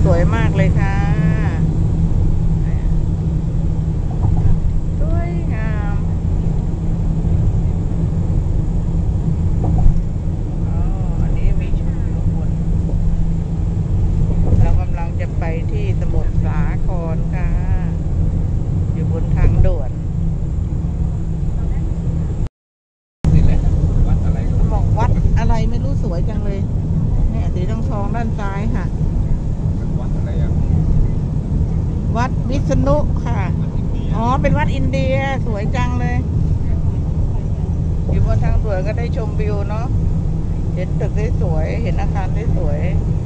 สวยมากเลยค่ะสวยงามอันนี้มีชมวิวบนเรากำลังจะไปที่สมุทรสาครค่ะอยู่บนทางด่วนบอกวัดอะไรไม่รู้สวยจังเลยเนี่ยสีทองด้านซ้ายค่ะวัดอะไรอ่ะวัดวิษณุค่ะอ๋อเป็นวัดอินเดียสวยจังเลยอยู่บนทางด่วนก็ได้ชมวิวเนาะเห็นตึกได้สวยเห็นอาคารได้สวย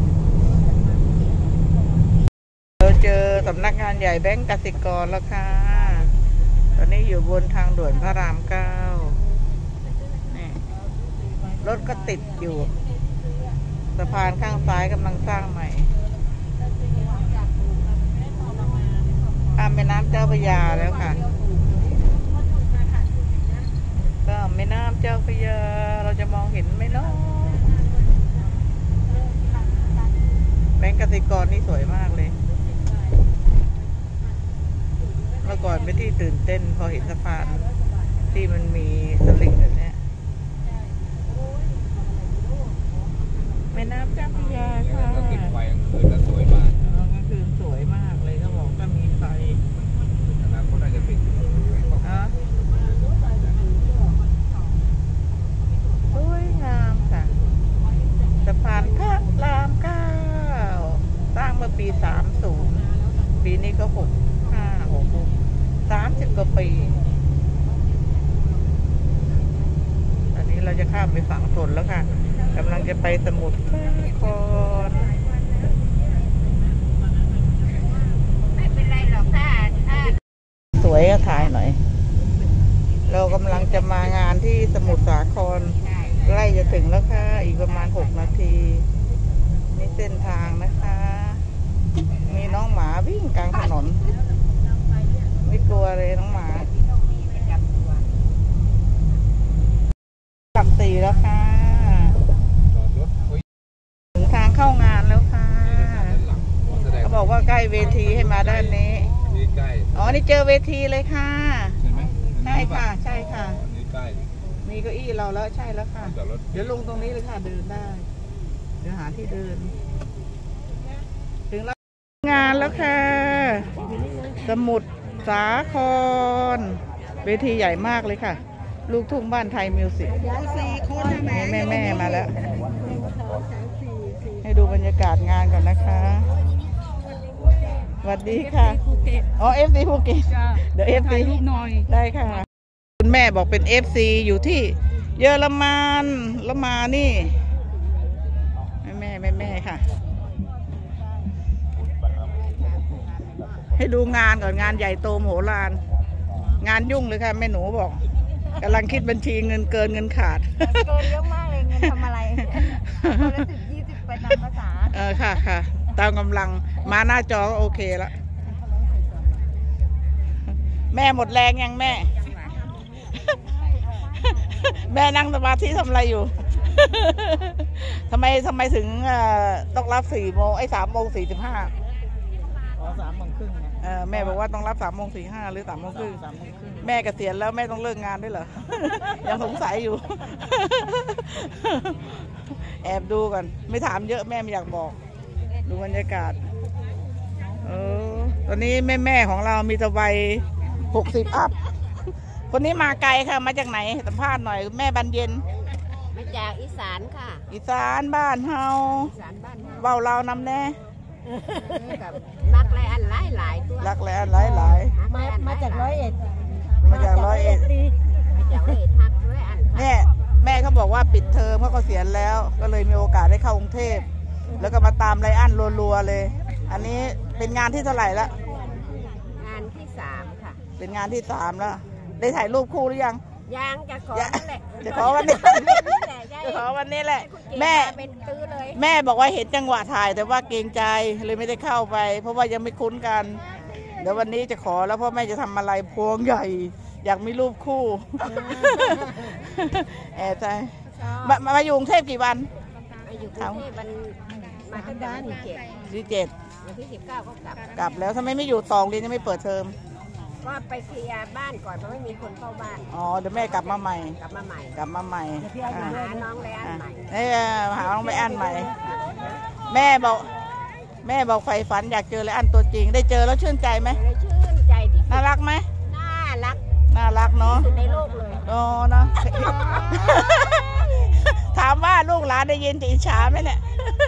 เราเจอสำนักงานใหญ่แบงก์กสิกรแล้วค่ะตอนนี้อยู่บนทางด่วนพระราม 9นี่รถก็ติดอยู่สะพานข้างซ้ายกำลังสร้างใหม่ข้ามแม่น้ำเจ้าพระยาแล้วค่ะก็แม่น้ำเจ้าพระยาเราจะมองเห็นไหมเนาะแบงก์กสิกรนี่สวยมากเลยเมื่อก่อนเป็นที่ตื่นเต้นพอเห็นสะพานที่มันมีสลิงแบบนี้แม่น้ำเจ้าพระยาค่ะติดไฟกลางคืนแล้วสวยมากกลางคืนสวยมากเลยเขาบอกก็มีไฟอนาคตน่าจะติดสวยงามค่ะสะพานพระราม 9สร้างเมื่อปี 30ปีนี้ก็30 กว่าปีตอนนี้เราจะข้ามไปฝั่งทนแล้วค่ะกำลังจะไปสมุทรสาครไม่เป็นไรหรอกค่ะสวยก็ถ่ายหน่อยเรากำลังจะมางานที่สมุทรสาครใกล้จะถึงแล้วค่ะอีกประมาณ6 นาทีนี่เส้นทางนะคะมีน้องหมาวิ่งกลางถนนไม่กลัวเลยน้องหมาหลัก 4แล้วค่ะถึงทางเข้างานแล้วค่ะเขาบอกว่าใกล้เวทีให้มาด้านนี้อ๋อนี่เจอเวทีเลยค่ะใช่ค่ะใช่ค่ะมีเก้าอี้เราแล้วใช่แล้วค่ะเดี๋ยวลงตรงนี้เลยค่ะเดินได้เดี๋ยวหาที่เดินถึงแล้วงานแล้วค่ะสมุทรสาครเวทีใหญ่มากเลยค่ะลูกทุ่งบ้านไทยมิวสิกแม่มาแล้วให้ดูบรรยากาศงานก่อนนะคะสวัสดีค่ะอ๋อ FC ภูเก็ตเดี๋ยว FC ได้ค่ะคุณแม่บอกเป็น FC อยู่ที่เยอรมันแล้วมานี่แม่ค่ะให้ดูงานก่อนงานใหญ่โตมโหฬารงานยุ่งเลยค่ะแม่หนูบอกกำลังคิดบัญชีเงินเกินเงินขาดเกินเยอะมากเลยเงินทำอะไรคนละ10-20ไปตามภาษาค่ะตามกำลังมาหน้าจอก็โอเคแล้วแม่หมดแรงยังแม่นั่งสมาธิทำอะไรอยู่ทำไมถึงต้องรับ4 โมง3 โมง 45 3 โมงครึ่งแม่บอกว่าต้องรับ3 โมง 45หรือ3 โมงครึ่งแม่เกษียณแล้วแม่ต้องเลิกงานด้วยเหรอ ยังสงสัยอยู่ แอบดูก่อนไม่ถามเยอะแม่ไม่อยากบอกดูบรรยากาศตอนนี้แม่ของเรามีตะวัย60 อัพคนนี้มาไกลค่ะมาจากไหนสัมภาษณ์หน่อยแม่บรรเย็นมาจากอีสานค่ะอีสานบ้านเฮาเบาเรานำแน่รักไรอันหลายตัวรักไรอันหลายมาจาก101 มาจาก101 ทักด้วยอันแม่เขาบอกว่าปิดเทอมเพราะเขาเสียแล้วก็เลยมีโอกาสได้เข้ากรุงเทพแล้วก็มาตามไรอันรัวๆเลยอันนี้เป็นงานที่เท่าไหร่ละงานที่3ค่ะเป็นงานที่3แล้วได้ถ่ายรูปคู่หรือยังยังจะขอวันนี้จะขอวันนี้แหละแม่บอกว่าเห็นจังหวะถ่ายแต่ว่าเกรงใจเลยไม่ได้เข้าไปเพราะว่ายังไม่คุ้นกันเดี๋ยววันนี้จะขอแล้วพ่อแม่จะทำอะไรพวงใหญ่อยากมีรูปคู่แอบใจมาอยู่กรุงเทพกี่วันมาอยู่กรุงเทพมาที่บ้านที่7 วันที่19ก็กลับกลับแล้วทำไมไม่อยู่ต่อเรียนยังไม่เปิดเทอมก็ไปเคลียร์บ้านก่อนเพราะไม่มีคนเฝ้าบ้านอ๋อเดี๋ยวแม่กลับมาใหม่กลับมาใหม่หาน้องไรอันใหม่หาน้องไรอันใหม่แม่บอกไฟฝันอยากเจอไรอันตัวจริงได้เจอแล้วชื่นใจไหมชื่นใจที่น่ารักไหมน่ารักเนาะสุดในโลกเลยโอ้เนาะถามว่าลูกหลานได้ยินจะอิจฉาไหมเนี่ย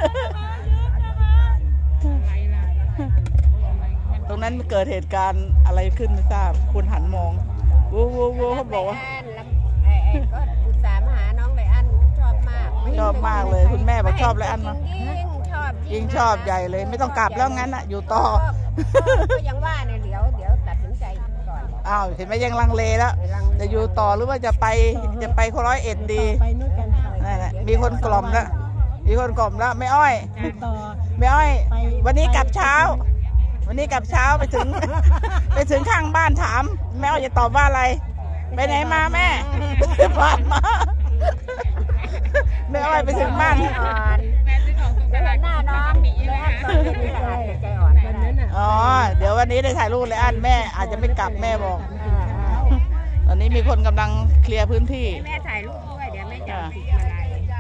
ตรงนั้นเกิดเหตุการณ์อะไรขึ้นไม่ทราบคุณหันมองวูเขาบอกว่าก็อุตส่าห์มาหาน้องไรอันชอบมากเลยคุณแม่บอกชอบไรอันเนาะยิ่งชอบใหญ่เลยไม่ต้องกลับแล้วงั้นอ่ะอยู่ต่อก็ยังว่าเนี่ยเดี๋ยวตัดสินใจก่อนอ้าวเห็นไหมยังลังเลแล้วจะอยู่ต่อหรือว่าจะไป101ดีนั่นแหละมีคนกล่อมแล้วไม่อ้อยวันนี้กลับเช้าไปถึงข้างบ้านถามแม่อ้อยจะตอบว่าอะไรไปไหนมาแม่ผ่านมาแม่อ้อยไปถึงบ้านหน้าน้องใจอ่อนอ๋อเดี๋ยววันนี้ได้ถ่ายรูปเลยอันแม่อาจจะไม่กลับแม่บอกตอนนี้มีคนกำลังเคลียร์พื้นที่แม่ถ่ายรูปด้วยเดี๋ยวแม่จะติดอะไร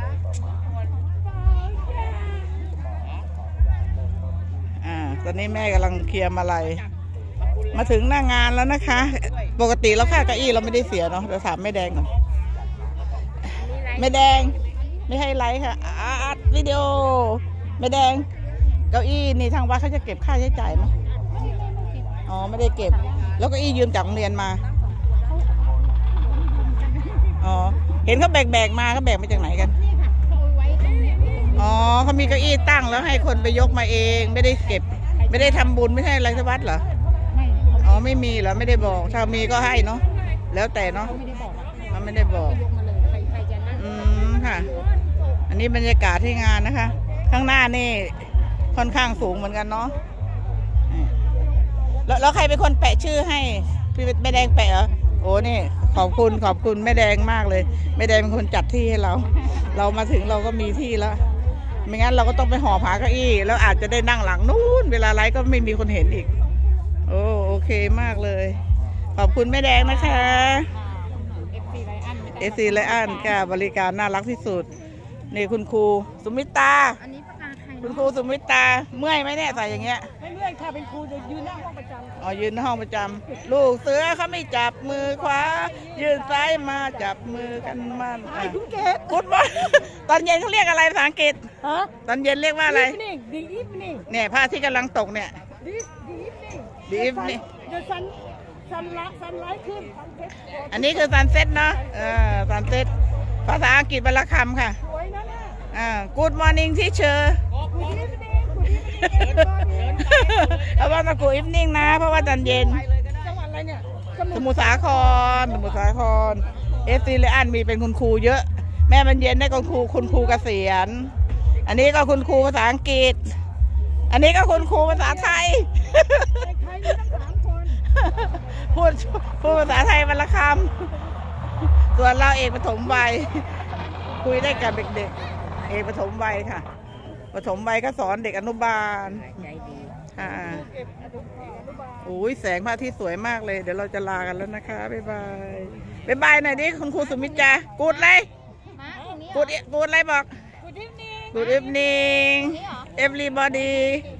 ตอนนี้แม่กำลังเคลียร์อะไรมาถึงหน้างานแล้วนะคะปกติเราค่าเก้าอี้เราไม่ได้เสียเนาะเราถามแม่แดงก่อนแม่แดงไม่ให้ไลฟ์ค่ะอัดวิดีโอแม่แดงเก้าอี้นี่ทางวัดเขาจะเก็บค่าใช้จ่ายไหมอ๋อไม่ได้เก็บแล้วเก้าอี้ยืมจากโรงเรียนมาอ๋อเห็นเขาแบกมาเขาแบกมาจากไหนกันอ๋อเขามีเก้าอี้ตั้งแล้วให้คนไปยกมาเองไม่ได้เก็บไม่ได้ทำบุญไม่ใช่อะไรที่วัดเหรออ๋อไม่มีเหรอไม่ได้บอกถ้ามีก็ให้เนาะแล้วแต่เนาะมันไม่ได้บอกค่ะอันนี้บรรยากาศที่งานนะคะข้างหน้านี่ค่อนข้างสูงเหมือนกันเนาะแล้วใครเป็นคนแปะชื่อให้พี่แม่แดงแปะเหรอโอ้นี่ขอบคุณแม่แดงมากเลยแม่แดงเป็นคนจัดที่ให้เรามาถึงเราก็มีที่แล้วไม่งั้นเราก็ต้องไปห่อผ้าเก้าอี้แล้วอาจจะได้นั่งหลังนู้นเวลาไลฟ์ก็ไม่มีคนเห็นอีกโอเคมากเลยขอบคุณแม่แดงนะคะFC ไรอันค่ะบริการน่ารักที่สุดนี่คุณครูสุมิตาคุณครูสุมิตาเมื่อยไหมเนี่ยใส่อย่างเงี้ยไม่เมื่อยค่ะเป็นครูยืนหน้าห้องประจำอ๋อยืนหน้าห้องประจำลูกเสือเขาไม่จับมือขวายืนซ้ายมาจับมือกันมันคุณเกศพูดว่าตอนเย็นเขาเรียกอะไรภาษาอังกฤษตอนเย็นเรียกว่าอะไรเนี่ยพระอาทิตย์กำลังตกเนี่ยดีฟนี่ซันไลท์ขึ้นอันนี้คือซันเซ็ตเนาะซันเซ็ตภาษาอังกฤษบรรคำค่ะGood morning teacher เอาว่ามา Good evening นะเพราะว่าตอนเย็นจังหวัดอะไรเนี่ยสมุทรสาครFC ไรอันมีเป็นคุณครูเยอะแม่บรรเย็นได้คุณครูเกษียณอันนี้ก็คุณครูภาษาอังกฤษอันนี้ก็คุณครูภาษาไทยพูดภาษาไทยบรรคำส่วนเราเอกปฐมวัยคุยได้กับเด็กๆเอกปฐมวัยค่ะปฐมวัยก็สอนเด็กอนุบาลค่ะโอ้ยแสงพระอาทิตย์สวยมากเลยเดี๋ยวเราจะลากันแล้วนะคะบ๊ายบายหน่อยดิคุณครูสุมิตรากูดเลยกูดอะไรบอกGood evening everybody